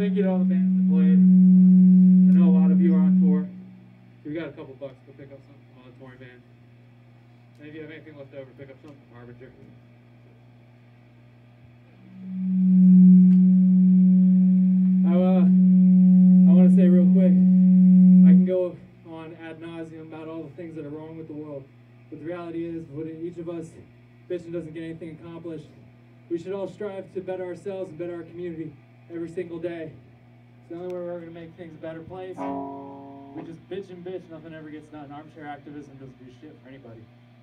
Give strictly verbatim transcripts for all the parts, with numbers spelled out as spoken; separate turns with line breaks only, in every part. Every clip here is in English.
thank you to all the bands that played. I know a lot of you are on tour. So we got a couple bucks to pick up something from all the touring bands. And if you have anything left over, pick up something from Harbinger. I, uh, I want to say real quick, I can go on ad nauseum about all the things that are wrong with the world. But the reality is, when each of us bitching doesn't get anything accomplished, we should all strive to better ourselves and better our community every single day. It's the only way we're going to make things a better place. We just bitch and bitch, nothing ever gets done. Armchair activism doesn't do shit for anybody.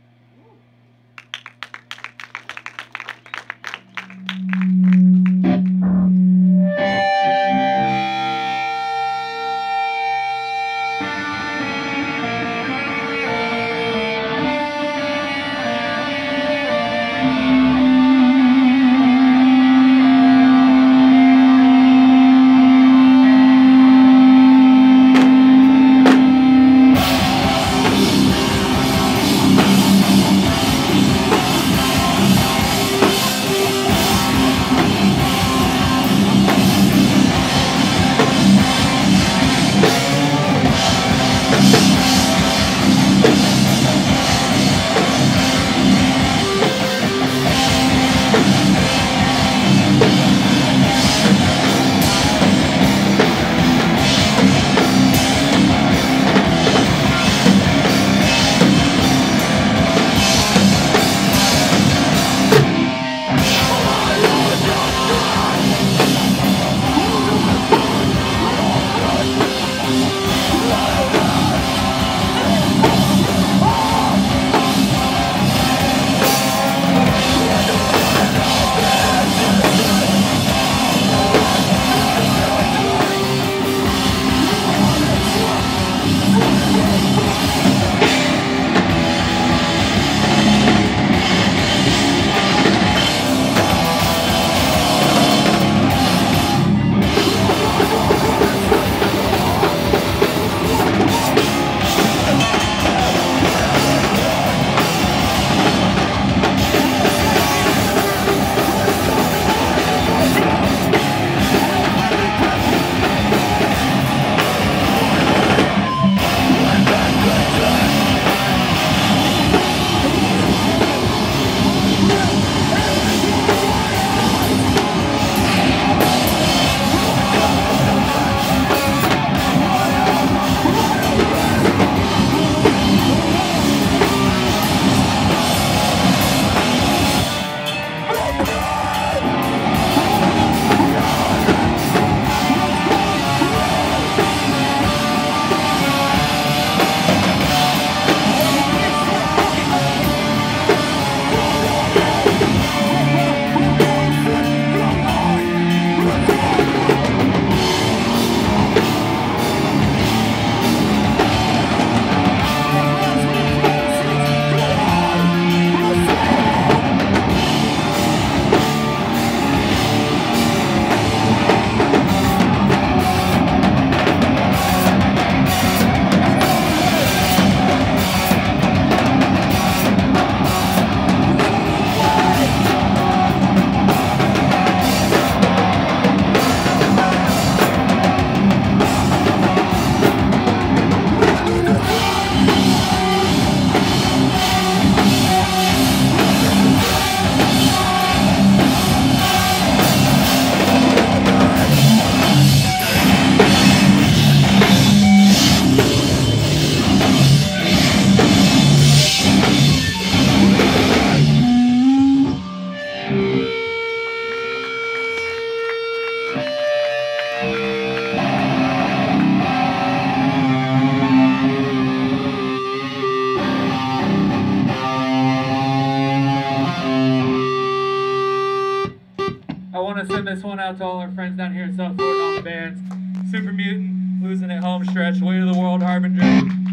This one out to all our friends down here in South Florida, all the bands. Super Mutant, Losing It, Home Stretch, Way to the World, Harbinger,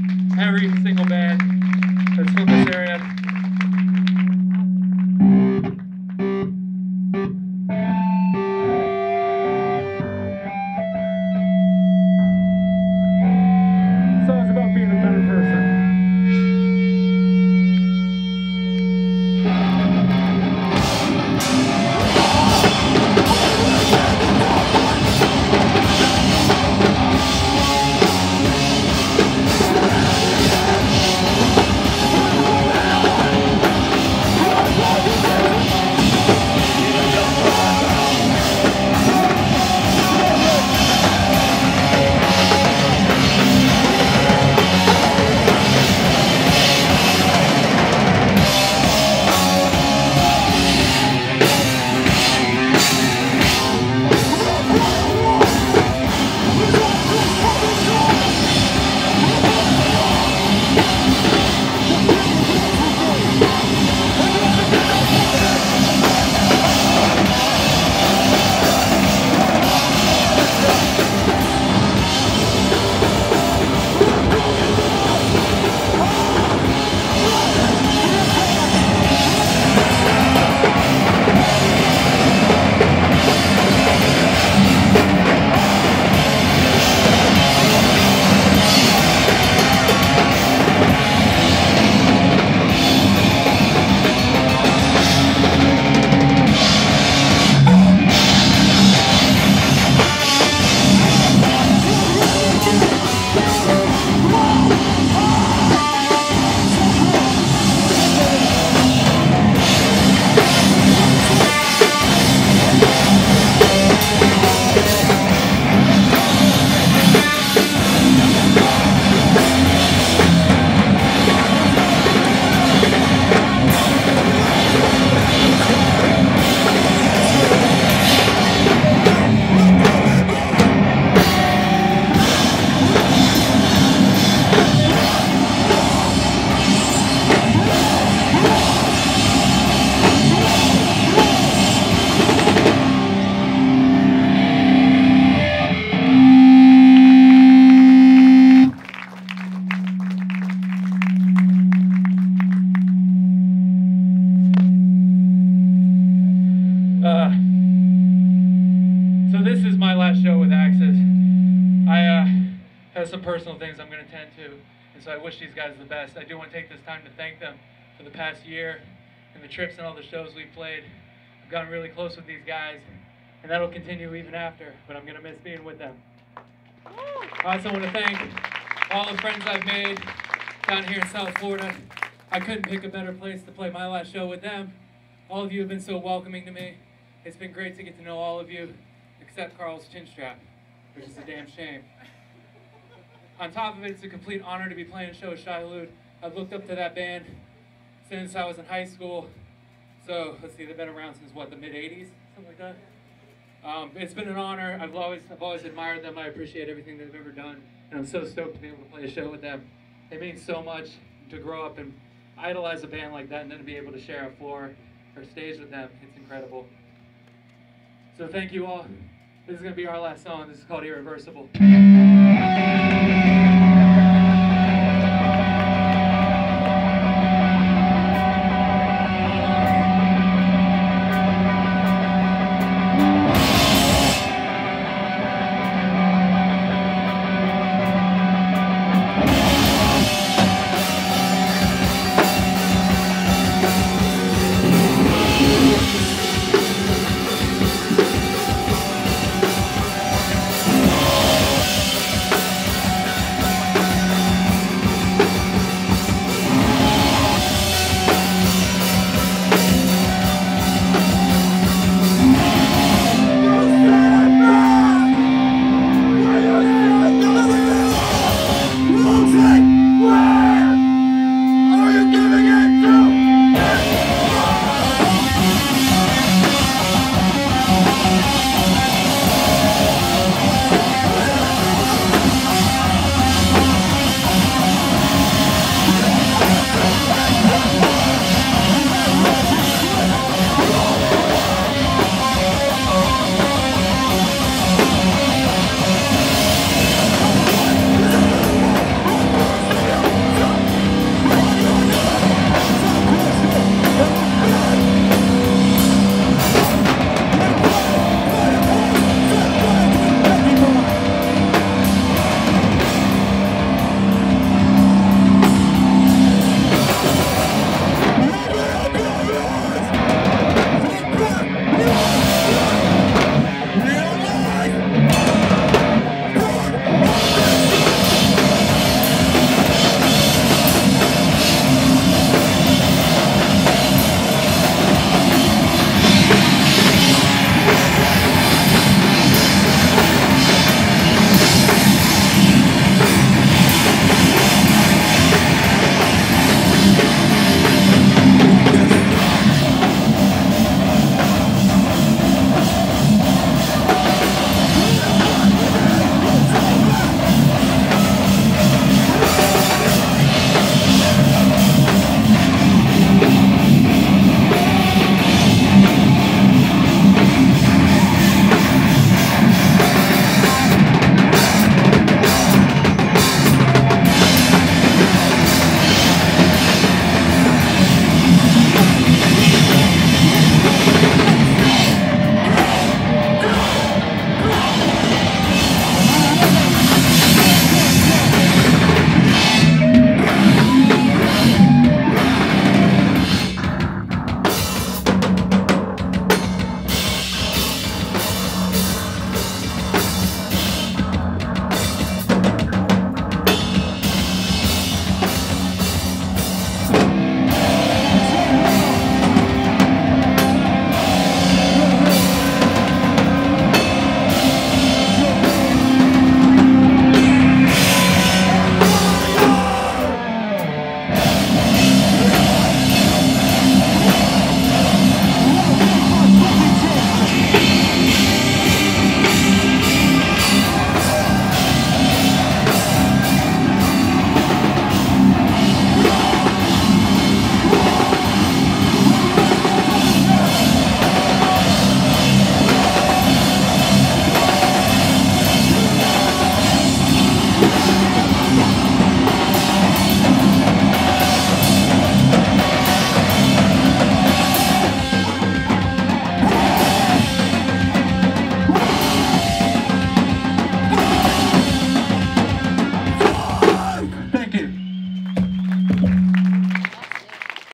every single band that's from this area. So it's about being a better person. We'll be right back. has some personal things I'm going to tend to, and so I wish these guys the best. I do want to take this time to thank them for the past year and the trips and all the shows we've played. I've gotten really close with these guys, and that'll continue even after, but I'm going to miss being with them. I also want to thank all the friends I've made down here in South Florida. I couldn't pick a better place to play my last show with them. All of you have been so welcoming to me. It's been great to get to know all of you, except Carl's chin strap, which is a damn shame. On top of it, it's a complete honor to be playing a show with SHAI HULUD. I've looked up to that band since I was in high school. So, let's see, they've been around since, what, the mid eighties? Something like that? Um, it's been an honor. I've always, I've always admired them. I appreciate everything they've ever done. And I'm so stoked to be able to play a show with them. It means so much to grow up and idolize a band like that and then to be able to share a floor or stage with them. It's incredible. So thank you all. This is going to be our last song. This is called Irreversible.